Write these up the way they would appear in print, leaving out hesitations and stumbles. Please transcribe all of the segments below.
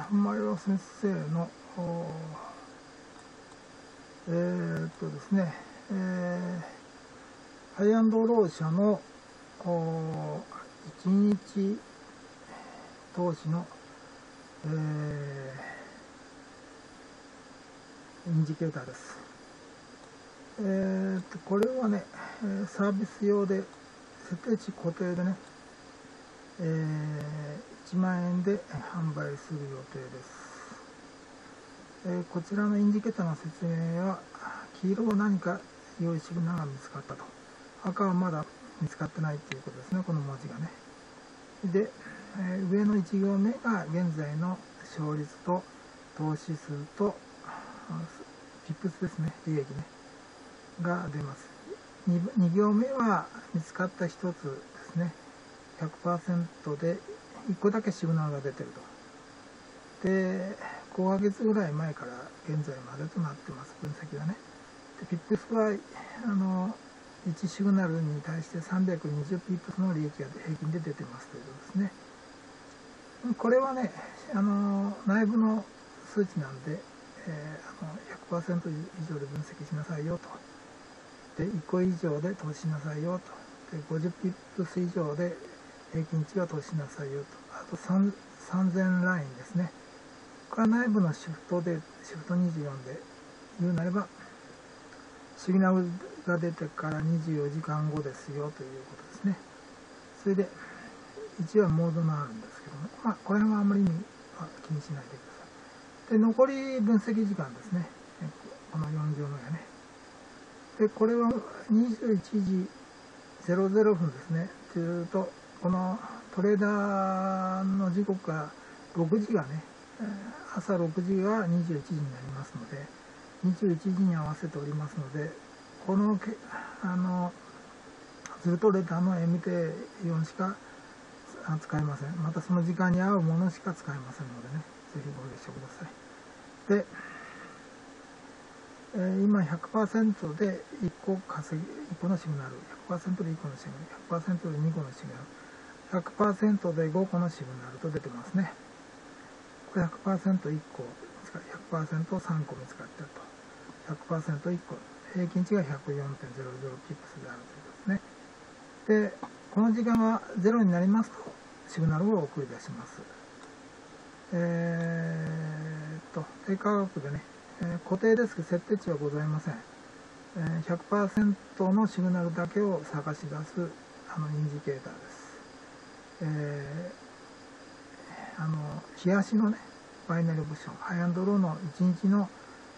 前は先生のですね、ハイアンドロー社の1日投資の、インジケーターです。これはね、サービス用で設定値固定でね、1万円で販売する予定です。こちらのインジケーターの説明は、黄色は何か良いシグナルが見つかったと、赤はまだ見つかってないということですね、この文字がね。で、上の1行目が現在の勝率と投資数とピップスですね、利益ねが出ます。2行目は見つかった1つですね、100% で1個だけシグナルが出てると。で、5ヶ月ぐらい前から現在までとなってます、分析がね。でピップスは1シグナルに対して320ピップスの利益が平均で出てますということですね。これはね、内部の数値なんで、100% 以上で分析しなさいよと。で、1個以上で投資しなさいよと。で、50ピップス以上で平均値は投資しなさいよと。あと3000ラインですね。これは内部のシフトで、シフト24で言うなれば、シグナルが出てから24時間後ですよということですね。それで、1はモードのあるんですけども、これはあんまり気にしないでください。で、残り分析時間ですね。この4行のやね。で、これは21時00分ですね。というと、このトレーダーの時刻が6時がね、朝6時が21時になりますので、21時に合わせておりますので、このズルトレーダーの MT4 しか使えません。またその時間に合うものしか使えませんのでね、ぜひご了承ください。で、今 100% で1個稼ぎ、1個のシグナル、100% で1個のシグナル、100% で2個のシグナル、100% で5個のシグナルと出てますね。これ 100% 1個見つかる、100% を3個見つかっていると。100% 1個、平均値が 104.00 ピップスであるということですね。で、この時間が0になりますと、シグナルを送り出します。低価格でね、固定ですけど設定値はございません。100% のシグナルだけを探し出すインジケーターです。日足のね、バイナリーオプション、ハイアンドローの1日の、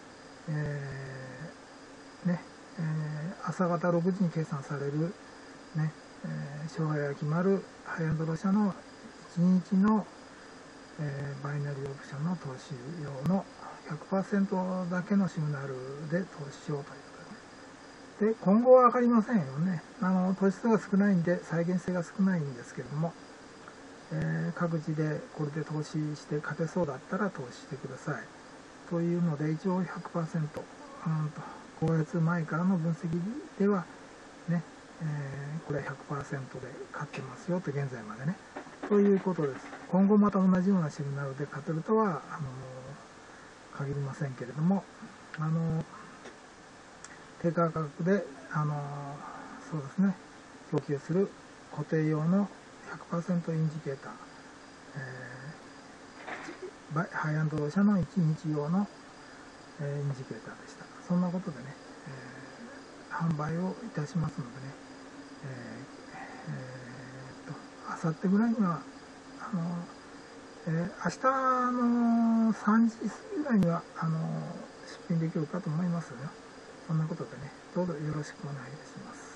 朝方6時に計算される、ね、勝敗が決まるハイアンドロー社の1日の、バイナリーオプションの投資用の 100% だけのシグナルで投資しようということで、今後は分かりませんよね。投資数が少ないんで再現性が少ないんですけれども、各自でこれで投資して勝てそうだったら投資してくださいというので、一応 100%、5ヶ月前からの分析ではね、これは 100% で勝ってますよと、現在までね、ということです。今後また同じようなシグナルで勝てるとは限りませんけれども、低価格でそうですね、供給する固定用の 100% インジケーター、ハイアンドロー社の1日用の、インジケーターでした。そんなことでね、販売をいたしますのでね、あさってぐらいには明日の3時過ぎぐらいには出品できるかと思いますよ。そんなことでね、どうぞよろしくお願いいたします。